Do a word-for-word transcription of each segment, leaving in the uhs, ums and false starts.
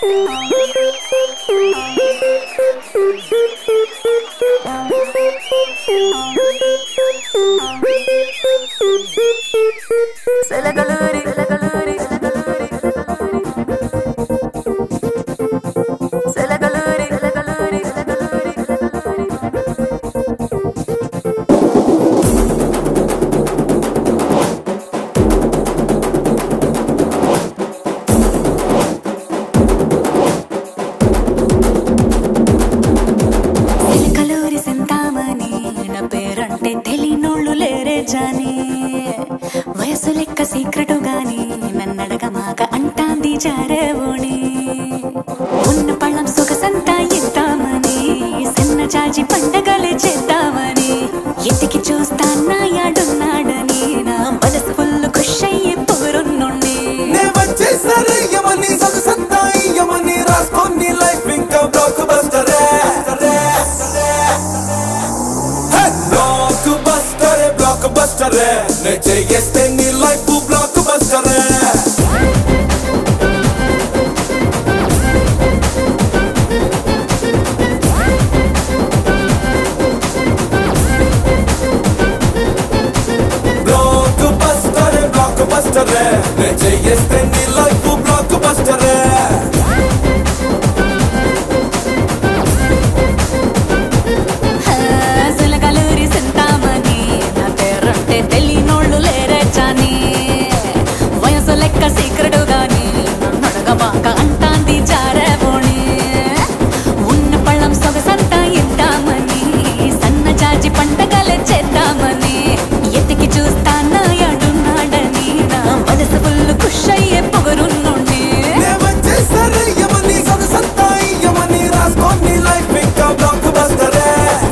వయసు లెక్క సీక్రెటు గాని నన్నడగ మాక అంటాంది జారేవోని ఉన్న పళ్ళం సొగసంతా ఇద్దామని సన్న జాజి పండగలే చేద్దామని ఎత్తికి చూస్తాన్నా యాడున్నాడని నా మనసు ఫుల్ ఖుష్ అయ్యి పొగరున్నుండి నే వచ్చేసరే యమని సొగసంతా యమని రాస్కోని లైఫ్ ఇంకా బ్లాక్ బస్టరే బ్లాక్ బస్టరే బ్లాక్ బస్టరే నే చేస్తే నీ లైఫ్ బ్లాక్ బస్టరే బ్లాక్ బస్టరే బ్లాక్ బస్టరే నే చేస్తే నీ లైఫ్ బ్లాక్ బస్టరే సీక్రెట్ గాని నడగబాక అంటాంది జారేవోని ఉన్న పళ్ళం సొగసంతా ఇద్దామని సన్న జాజి పండగలే చేద్దామని ఎత్తికి చూస్తానా యాడున్నాడని నా మనసు ఫుల్ ఖుష్ అయ్యే పొగరున్నుండి నే వచ్చేసరే యమని సొగసంతా యమని రాస్కోని లైఫ్ ఇంకా బ్లాక్ బస్టరే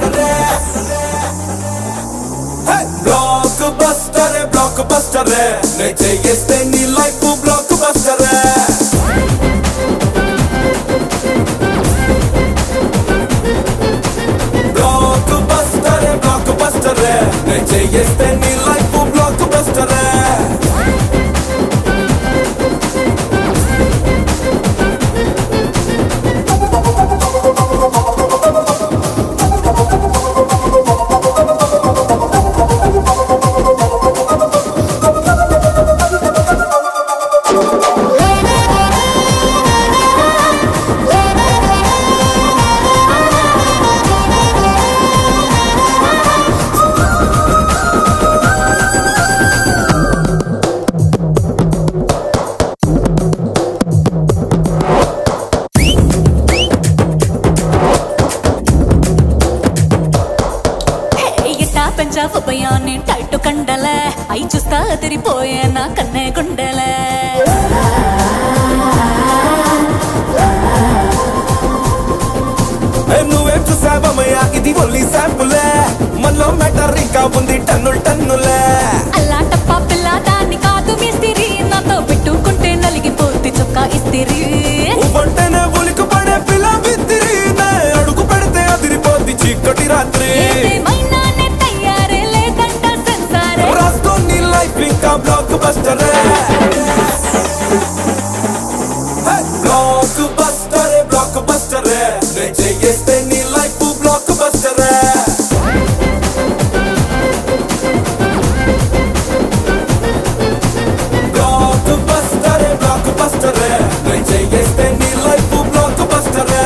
బ్లాక్ బస్టరే బ్లాక్ బస్టరే నే చేస్తే నీ లైఫ్ బ్లాక్ బస్టరే బ్లాక్ బస్టరే బ్లాక్ బస్టరే నే చేస్తే నీ లైఫ్ బ్లాక్ బస్టరే ఉపయాన్ని టైట్ కండలే అయి చూస్తా అదిరిపోయే నా కన్నే గుండెలే నువ్వేం చూసావమ్మయ్యా ఇది ఓన్లీ శాంపులే మనలో మ్యాటర్ ఇంకా ఉంది టన్నులు టన్నులే అల్లాటప్ప పిల్ల దాన్ని కాదు మిస్తిరి నాతో పెట్టుకుంటే నలిగిపోతే చొక్కా ఇస్తిరి వంటనే ఉలికి పడే పిల్ల బిత్తిరి అడుగు పెడితే అదిరిపోద్ది చీకటి రాత్రి ఇంకా బ్లాక్ బస్టరే బ్లాక్ బస్టరే బ్లాక్ బస్టరే నే చేస్తే నీ లైఫ్ బ్లాక్ బస్టరే బ్లాక్ బస్టరే బ్లాక్ బస్టరే నే చేస్తే నీ లైఫ్ బ్లాక్ బస్టరే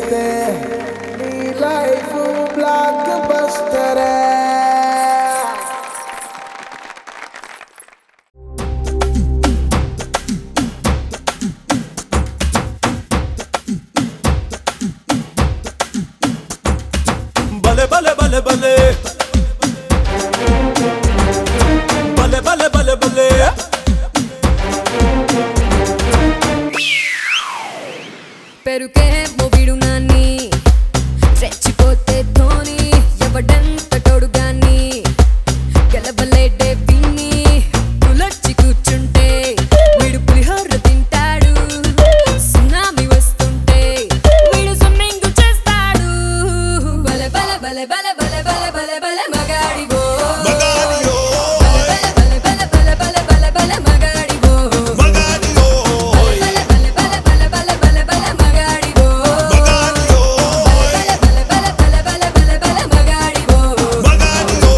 తెలిస్తే నీ లైఫ్ బ్లాక్ బస్టరే. బలే బలే బలే బలే బలే బలే బలే బలే పెరుకే మోవిడు నాన్ని రెచ్చిపోతే ధోని ఎవడంత తోడుగాని గెలవలేడే విన్ని పులర్చి కూర్చుంటే వీడు పులిహోర తింటాడు సునామీ వస్తుంటే వీడు స్విమ్మింగ్ చేస్తాడు. బల బల బల బల బల బల బల బల మగాడివో మగాడివో బల బల బల బల బల బల బల మగాడివో మగాడివో బల బల బల బల బల బల బల మగాడివో మగాడివో బల బల బల బల బల బల మగాడివో మగాడివో.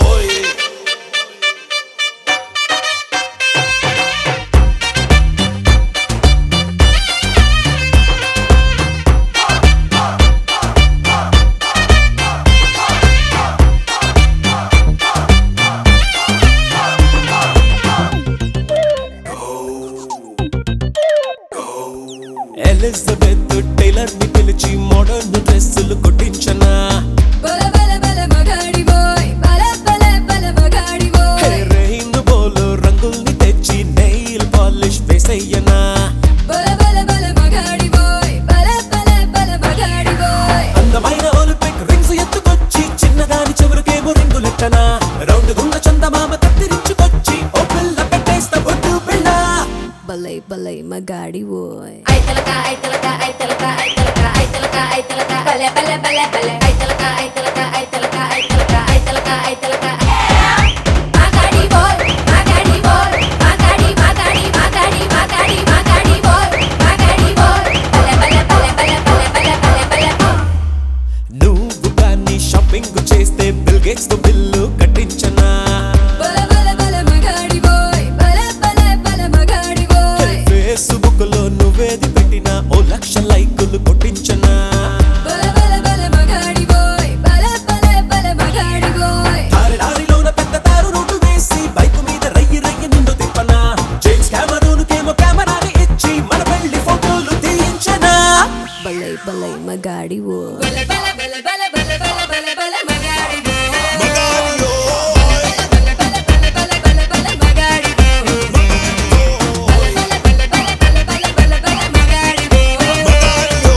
ఎలిజబెత్ టైలర్ ని పిలిచి మోడర్న్ డ్రెస్సులు కుట్టించనా. బల బల బల మగాడివోయ్ బల బల బల మగాడివోయ్ రెయిన్ బోలో రంగుల్ని తెచ్చి నెయిల్ పాలిష్ వేసయ్యనా. బల బల బల మగాడివోయ్ బల బల బల మగాడివోయ్ అందమైన ఒలింపిక్ రింగ్స్ ఎత్తుకొచ్చి చిన్నదాని చెవులకేమో రింగులెట్టనా. రౌండ్ గుండ చందమామ తత్తిరించుకొచ్చి ఓ పిల్ల పెట్టేస్తా బొట్టు పిల్ల. బలై బలై మగాడివోయ్ ఐతలక ఐతలక ఐతలక ఐతలక ఐతలక ఐతలక బలే బలే బలే బలే ఐతలక ఐతలక ఐతలక ఐతలక ఐతలక ఐతలక మాగాడి బోల్ మాగాడి బోల్ మాగాడి మాగాడి మాగాడి మాగాడి మాగాడి బోల్ మాగాడి బోల్ బలే బలే బలే బలే బలే బలే బలే బలే. నువ్వు కానీ షాపింగ్ చేస్తే బిల్ గేట్స్ తో బిల్లు కట్టించనా. బల బల బల మగాడివోయ్ బల బల బల మగాడివోయ్ ఫేస్బుక్ లో నువ్వేది పెట్టినా ఓ లక్ష లైకులు కొట్టించనా. బల బల బల మగాడివోయ్ బల బల బల మగాడివోయ్ దారి దారిలోన పెద్ద తారు రోడ్డు వేసి బైక్ మీద రయ్యి రయ్యి నిన్ను తిప్పనా. జేమ్స్ కెమెరూన్కేమో కెమెరాని ఇచ్చి మన పెళ్లి ఫోటోలు తీయించనా. బలై బలై మగాడివోయ్ బల బల బల బల బల బల బల బల మగాడివో మగాడియో బల బల బల బల బల బల మగాడివో బల బల బల బల బల బల బల మగాడివో మగాడియో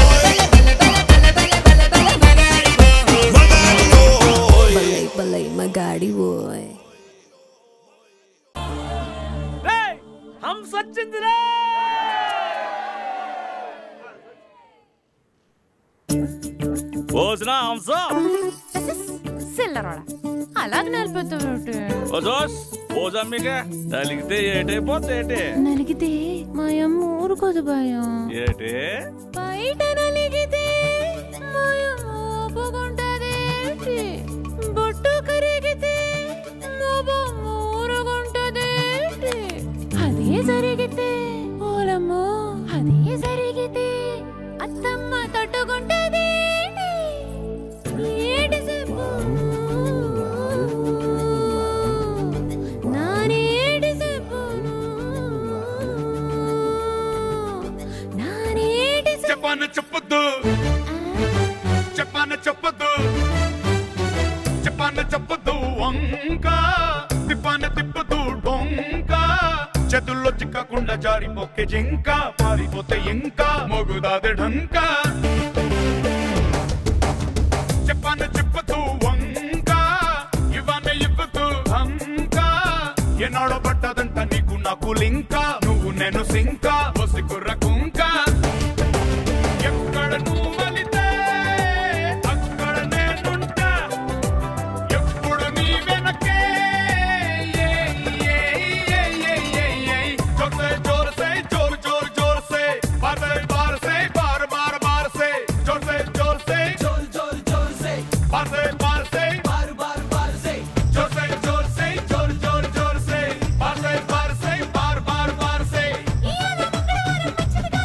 బల బల బల బల బల బల మగాడివో మగాడియో. బలై బలై మగాడివోయ్ हम सचिंद्रा భోజన హంస సిల్లరోడా అలాగే నలిపోతావుటి ఓ దోస్ భోజనం మీకే నలిగితే ఏటైపోతే ఏటే నలిగితే మా అమ్మ ఊరుకోదు భయం ఏటే బయట నలిగితే మా అమ్మ ఒప్పుకుంటదేంటి బొట్టు కరిగితే మా బొమ్మ ఊరుకుంటదేంటి అదే జరిగితే ఓలమ్మో అదే జరిగితే అత్తమ్మ తట్టుకుంటదేంటి ఏటి చెప్పు నానేటి చెప్పును నానేటి చెప్పాన చెప్పొద్దు చెప్పాన చెప్పొద్దు చెప్పాన చెప్పొద్దు వంక తిప్పాన తిప్పదు డొంక చేతుల్లో చిక్కకుండా జారిపోకే జింక పారిపోతే ఇంకా మొగుదాది ఢంక చెప్పాన చెప్పొద్దు వంక ఇవాన ఇవ్వదు హంక ఎన్నాడో పట్టదంట నీకు నాకు లింక నువ్వు నేను సింక వసి కుర్ర కుంక ఎక్కడ నువ్వు వలితే అక్కడ నేనుంటా ఎప్పుడు నీ వెనకే జోర్సే జోర్సే జోర్ జోర్ జోర్సే బార్సే బార్సే బార్ బార్ బార్సే జోర్సే జోర్సే జోర్ జోర్ జోర్సే బార్సే బార్సే బార్ బార్ బార్సే జోర్సే జోర్సే జోర్ జోర్ జోర్సే బార్సే బార్సే బార్ బార్ బార్సే ఇయాల మంగళవారం మంచిది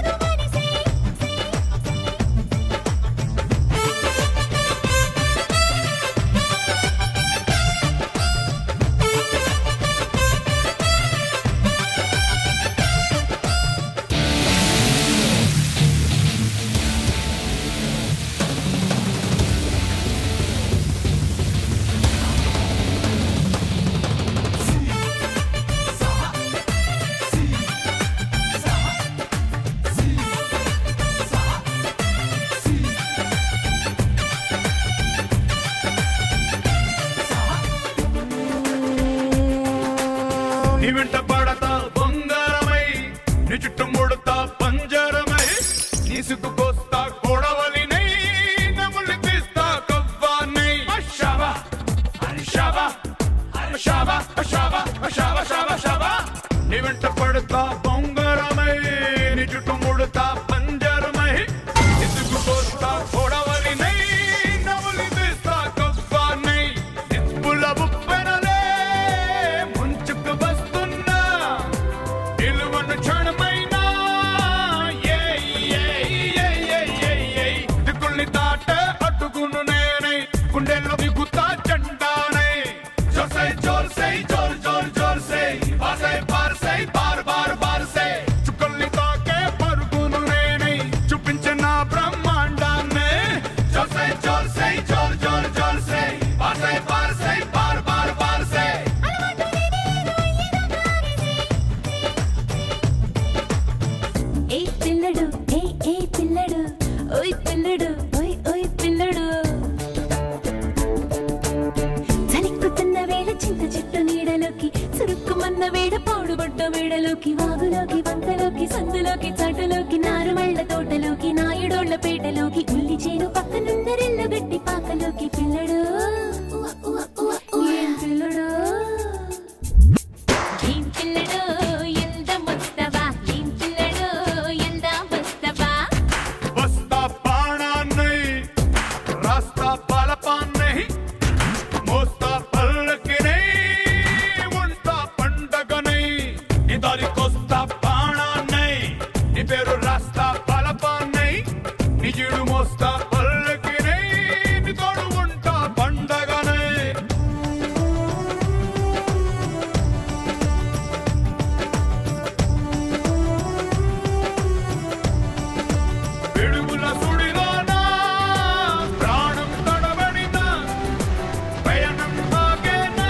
వెంట పడతా బంగారమై నీ చుట్టూ ముడతా పంజరమై నీ సిగ్గుకొస్తా కొడవలినై నములి తీస్తా కవ్వానై షాబా అరే షాబా అరే షాబా షాబా షాబా షాబా షాబా నీ వెంట పడతా బంగారమై నీ చుట్టూ ముడతా పంజరమై నీ సిగ్గుకొస్తా కొడవలినై నములి తీస్తా కవ్వానై నిప్పుల బుప్పెనలే ముంచుకు వస్తున్నా నిలువను క్షణమైనా దిక్కుల్ని దాట అట్టుకును నేనై గుండెల్లో బిగుతా జెండానై జోర్సై జోర్సై జోర్ జోర్ జోర్సై బార్సై బార్సై బార్ బార్ బార్సై చుక్కల్ని తాకే పరుగును నేనై చూపించే నా బ్రహ్మాండాన్ని జోర్సై జోర్సై జోర్ జోర్ జోర్సై బార్సై బార్సై బార్ బార్ బార్సై ఏ పిల్లడు ఏ ఏ పిల్లడు ఓయ్ పిల్లడు ఓయ్ ఓయ్ పిల్లడు చలిక్కుతున్న వేళ చింత చెట్టు నీడలోకి చురుక్కుమన్న వేడ పాడుబడ్డ వేడలోకి వాగులోకి వంకలోకి సందులోకి చాటులోకి నారుమళ్ళ తోటలోకి నాయుడోళ్ల పేటలోకి ఉల్లి చేను పక్కనున్న రెల్ల గట్టి పాకలోకి పిల్లడు ఏం పిల్లడు ఏం పిల్లడు ఎంత మొత్తవా ఏం పిల్లడు ఎంత వస్తవా వస్తా బాణాన్నై రాస్తా బలపాన్నై మోస్తా పల్లకినై ఉంటా పండగనై నీ దారికొస్తా బాణాన్నై నీ పేరు రాస్తా బలపాన్నై నీ జీడు మోస్తా పల్లకినై నీ తోడు ఉంటా పండగనై పిడుగుల సుడిలోనా ప్రాణం తడబడినా పయనం సాగేనా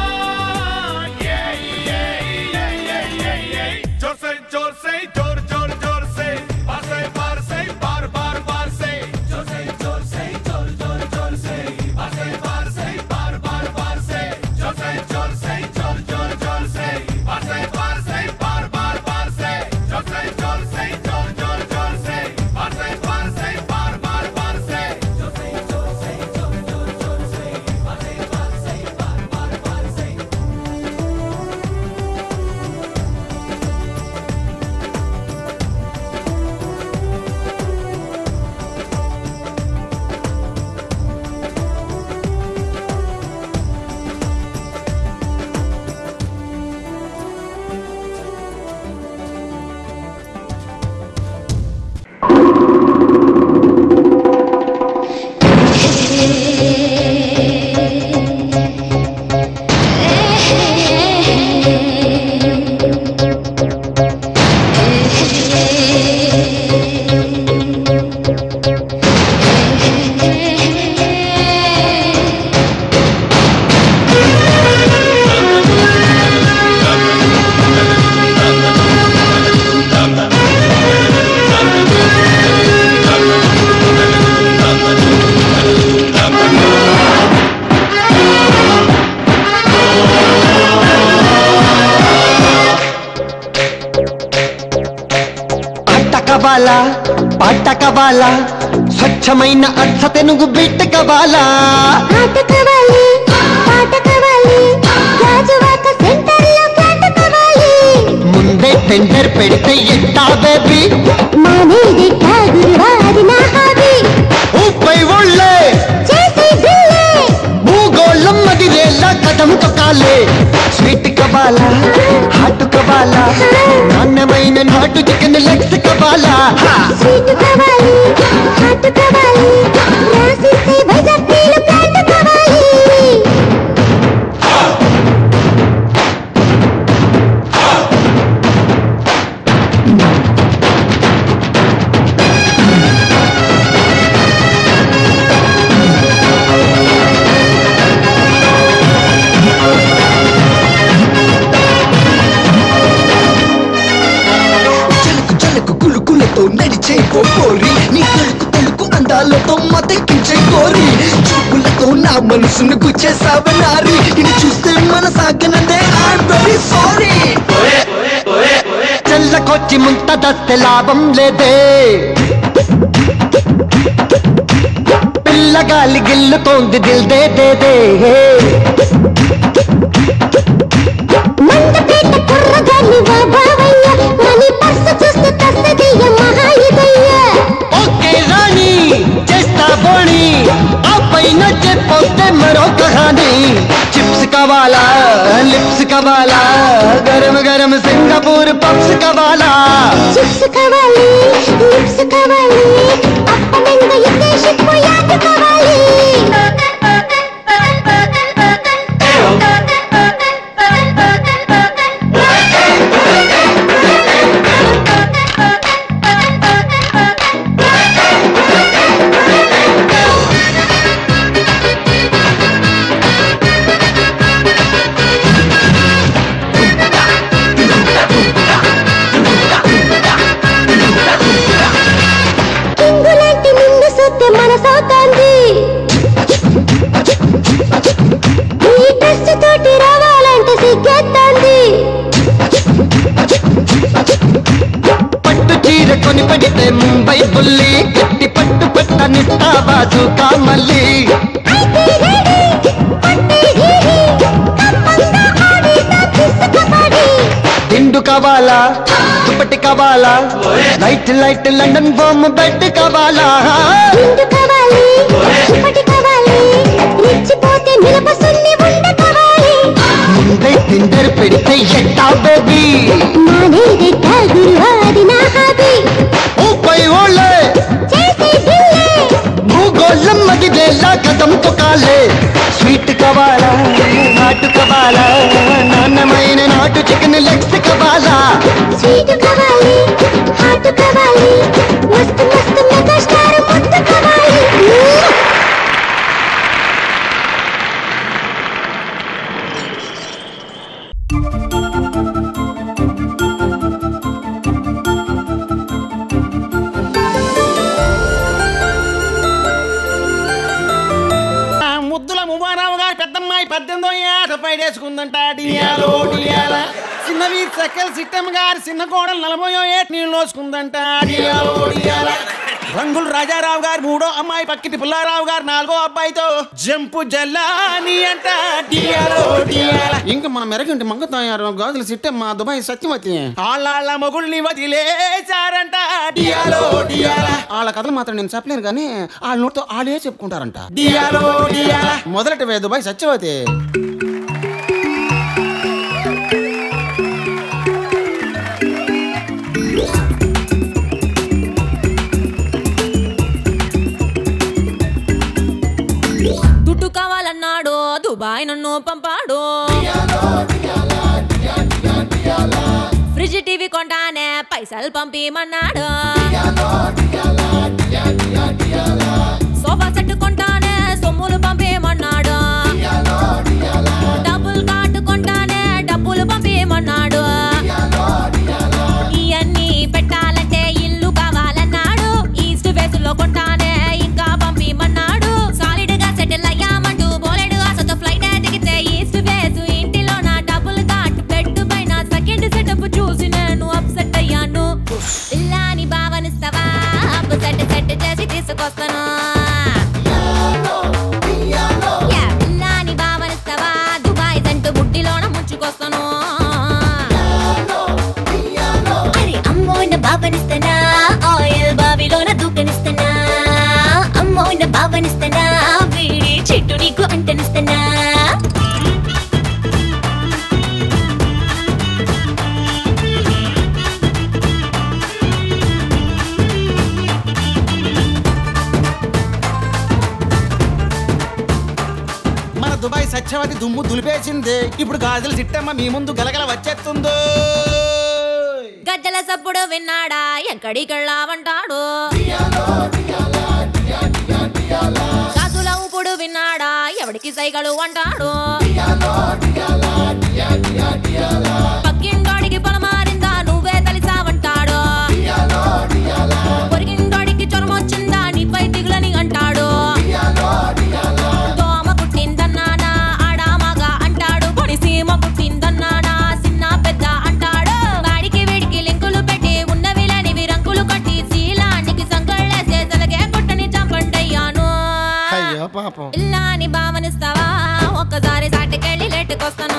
జోర్సై జోర్సై జోర్ జోర్ జోర్సై బార్సై బార్సై బార్ బార్ బార్సై జోర్సై జోర్సై జోర్ జోర్ జోర్సై బార్సై బార్సై బార్ బార్ బార్సై జోర్సై జోర్సై జోర్ జోర్ జోర్సై బార్సై బార్సై బార్ బార్ బార్సై జోర్సై జోర్సై జోర్ జోర్ జోర్సై బార్సై బార్సై బార్ బార్ బార్సై జోర్సై జోర్సై జోర్ జోర్ జోర్సై బార్సై బార్సై బార్ బార్ బార్సై కవాలా పాట కవాలా స్వచ్ఛమైన అర్థ తెనుగు బిడ్డ కవాలా ఆట కావాలి పాట కావాలి రాజువాక సెంటర్లో పాట కావాలి ముందే టెండర్ పెడితే ఎట్టా బేబీ మానేది గురువారి నా హాబీ ఊపై ఒళ్ళే చేసి దిల్లే భూగోళం మదిరేలా కథం తొక్కాలే స్వీట్ కవాలా హాట్ కవాలా నాణ్యమైన నాటు చికెన్ లెగ్స్ కవాలా స్వీట్ కావాలి హాట్ కావాలి రాసిస్తే వైజాగ్ నీళ్ళు ప్లాంట్ కావాలి జలకు జలకు కులుకులతో నడిచే పోరి నీ తలుకు తలుకు అంద అందాలతో మతెక్కించే కోరి చూపులతో నా మనసును గుచ్చేసావే నారి ఇది చూస్తే మన సాగనదే ఐఎమ్ వెరీ సారీ చల్లకొచ్చి ముంత దస్తే లాభం లేదే పిల్లగాలి గిల్లుతోంది దిల్ దే దే దే మందపేట కుర్రగాన్ని వా బావయ్య మనీ పర్సు చూస్తే తస్తదయ్య మహాయుదయ్య ఓకే రాణి చేస్తా బోణి ఆ పైన చెప్పొస్తే మరో కహాని చిప్స్ కావాలా లిప్స్ కావాలా గరం గరం సింగపూర్ పప్స్ కావాలా చిప్స్ కావాలి లిప్స్ కావాలి అప్పనంగా ఇదేశపు యాద కావాలి మనసవుతుంది ఈ డ్రెస్ తోటి రావాలంటే సిగ్గేస్తుంది పట్టు చీర కొని పడితే ముంబై బుల్లి గట్టి పట్టు పట్టనిస్తా బాజు కామల్లి దిండు కావాలా దుప్పటి కావాలా లైట్ లైట్ లండన్ బొమ్మ బెడ్ కావాలా దిండు కావాలి దుప్పటి కావాలి రెచ్చిపోతే మిరప సున్ని ఉండ కావాలి ముందే తిందర్ పెడితే ఎట్టా బేబీ మానేదెట్ట గురువాది నా హాబీ ఊపై ఓళ్ళే చేసే దిల్లే భూగోళం మగిలేలా కదం తొక్కాలే స్వీట్ కావాలా నాటు కావాలా నాన్నమైన నాటు చికెన్ లెగ్స్ కావాలా స్వీట్ కావాలి హాట్ కావాలి మస్తు మస్తు మెగా స్టార్ ముద్దు కావాలి ముద్దుల మువ్వారావు గారు పెద్దమ్మాయి పద్దెనిమిదో ఏట పైడేసుకుందంట డియాలో డియాల చిన్నవి సకల్ సిట్టమ్మ గారి చిన్న కోడలు నలభయో ఏట నీళ్ళు లోసుకుందంట డియాలో డియాల రంగులు రాజారావు గారు మూడో అమ్మాయి పక్కిటి పుల్లారావు గారు నాలుగో అబ్బాయితో జంపు జల్లాని అంట డియాలో డియాల ఇంకా మన మెరగంటి మంగతాయారు గాజులు సిట్టమ్మ దుబాయ్ సత్యవతి ఆళ్ళ మొగుల్ని వదిలేశారంట డియాలో డియాల వాళ్ళ కథలు మాత్రం నేను చెప్పలేను కానీ వాళ్ళ నోటితో వాళ్ళే చెప్పుకుంటారంట డియాలో డియాల మొదలటి వే దుబాయ్ సత్యవతి దుడ్డు కావాలన్నాడు దుబాయ్ నన్ను పంపాడు ఫ్రిడ్జ్ టీవీ కొంటానే పైసలు పంపిమన్నాడు సోఫా సెట్ కొంటానే సొమ్ములు పంపిమన్నాడు డబ్బులు కార్డు కొంటానే డబ్బులు పంపిమన్నాడు ఇవన్నీ పెట్టాలంటే ఇల్లు కావాలన్నాడు ఈస్ట్ వేస్ట్ లో కొంటానే ఇంకా పంపిమన్నాడు సాలిడ్ గా సెటిల్ అయ్యామంటూ బోలెడు ఆశతో ఫ్లైట్ దిగితే ఈస్ట్ వేస్ట్ ఇంటిలో నా డబ్బులు కార్డు పెట్టు పైన సెకండ్ సెటప్ చూసి నేను అప్సెట్ అయ్యాను పిల్లాని భావనిస్తావా అప్పు సెట్ సెట్ చేసి తీసుకొస్తాను పిల్లాని భావనిస్తావా దుబాయ్ సెంటు బుట్టిలోన ముంచుకొస్తాను అరే అమ్మోయిన భావనిస్తానా ఆయిల్ బావిలోన దూకనిస్తానా అమ్మోయిన భావనిస్తానా వీడి చెట్టు నీకు అంటనిస్తానా మన దుబాయ్ సత్యవతి దుమ్ము దులిపేసింది ఇప్పుడు గాజులు సిట్టమ్మ మీ ముందు గలగల వచ్చేస్తుందో గజ్జల సప్పుడు విన్నాడా ఎక్కడికెళ్ళావంటాడు గాజుల ఊపుడు విన్నాడా ఎవడికి సైగలు అంటాడు పక్కింటోడికి పొలమారిందా నువ్వే తలిసావంటాడు పొరిగింటోడికి జ్వరం వచ్చిందా నీపై దిగులని వస్తాను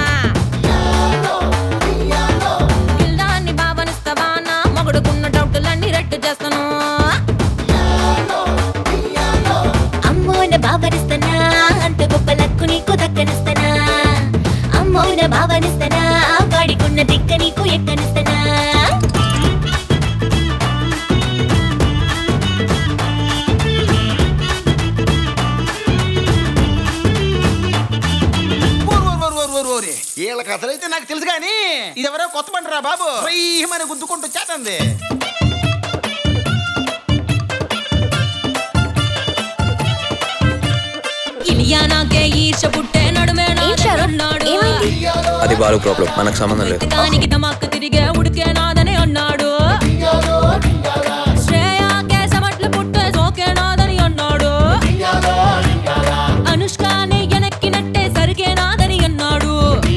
గిల్డాన్ని బావనిస్తావా నా మొగుడుకున్న డౌటులన్నీ రెట్టు చేస్తాను అమ్మోన బావనిస్తానా అంత గొప్ప లక్కు నీకు దక్కనిస్తానా అమ్మోన బావనిస్తానా వాడికున్న దిక్క నీకు ఎక్కనిస్తానా వీళ్ళ కథలైతే నాకు తెలుసు కానీ ఇదెవరో కొత్త పంటరా బాబు మన గుద్దుకుంటూ చేతంది ఇలియానాకే ఈర్ష పుట్టే నడుమే నాడు అది బాలు ప్రాబ్లం మనకు సంబంధం లేదు దానికి తమక్కు తిరిగే ఉడికే నాదని అన్నాడు శ్రేయాకే సమట్లు పుట్టే సోకే నాదని అన్నాడు అనుష్కానే వెనక్కినట్టే సరికే నాదని అన్నాడు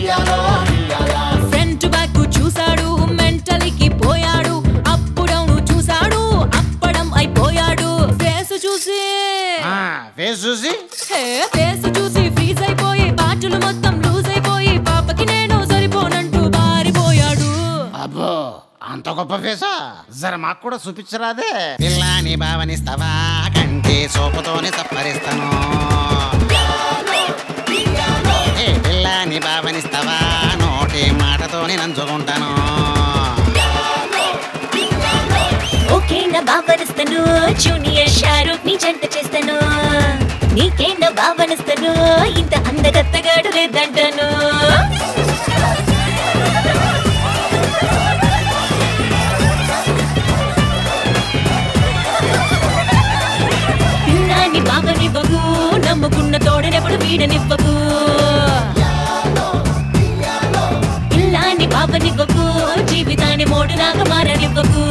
ఫ్రంట్ బ్యాక్ చూశాడు మెంటలికి పోయాడు అప్పుడవును చూశాడు అప్పడం అయిపోయాడు ఫేస్ చూసి ఫేస్ చూసి ఫేస్ చూసి ఫ్రీజ్ అయిపోయి బాటలు మొత్తం లూజ్ అయిపోయి పాపకి నేను సరిపోనంటూ పారిపోయాడు అబ్బో అంత గొప్ప ఫేసా జర మాకు కూడా చూపించరాదే పిల్లాని భావనిస్తావా కంటి సోపుతోనే సప్పరిస్తాను ఏ పిల్లాని భావనిస్తావా నోటి మాటతోనే నంచుకుంటాను ఓకే నా బావనిస్తాను జూనియర్ షారూక్ ని జంట చేస్తాను నీకే నా బావనిస్తాను ఇంత అందగత్తగాడు లేదంటాను పిల్లాని బావనివ్వకు నమ్ముకున్న తోడనెప్పుడు వీడనివ్వకు పిల్లాని బావనివ్వకు జీవితాన్ని మోడులాగా మారనివ్వకు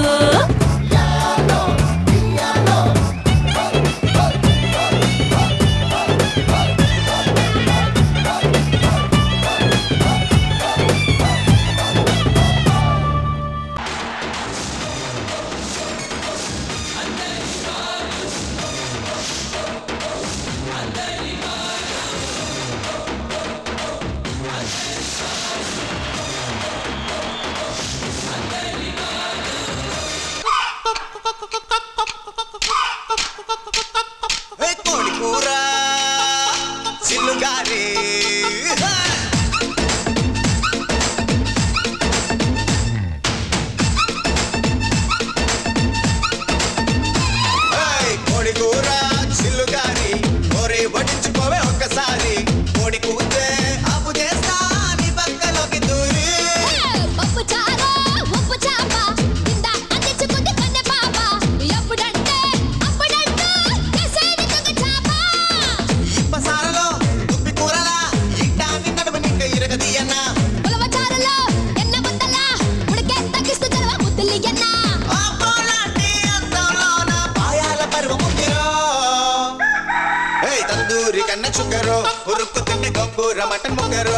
మటన్ ముగ్గరు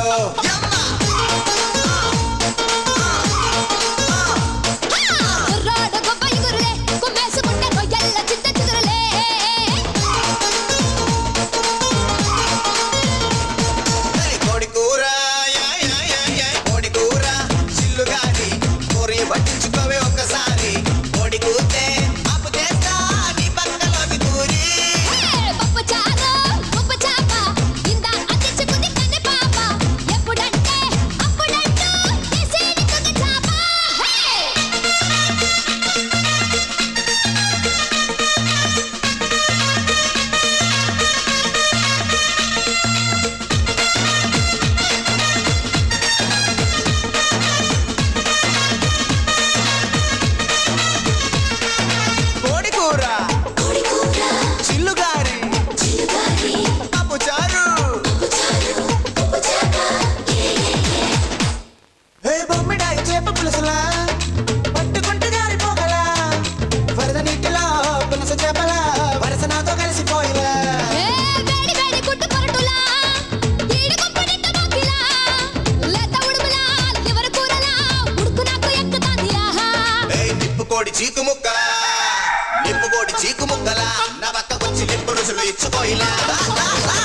కోడి కూర కోడి కూర చిల్లుగాని కూర పట్టించుకోవే ఒక్కసారి కోడి కూతే అప్పు చేస్తా నీ పక్కలోకి దూరి చీకు ముక్క నిప్పు కోడి చీకు ముక్కలా నా పక్కకొచ్చి నిప్పు రుసులు ఇచ్చుకోయిలా